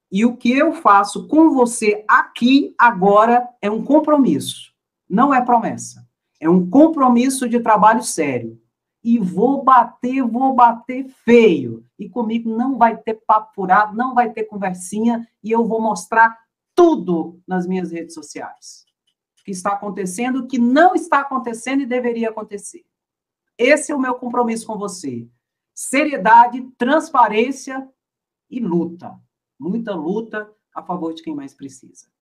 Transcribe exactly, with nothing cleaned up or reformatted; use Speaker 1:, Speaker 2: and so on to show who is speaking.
Speaker 1: E o que eu faço com você aqui, agora, é um compromisso. Não é promessa. É um compromisso de trabalho sério. E vou bater, vou bater feio. E comigo não vai ter papo furado, não vai ter conversinha, e eu vou mostrar tudo nas minhas redes sociais. O que está acontecendo, o que não está acontecendo e deveria acontecer. Esse é o meu compromisso com você. Seriedade, transparência e luta. Muita luta a favor de quem mais precisa.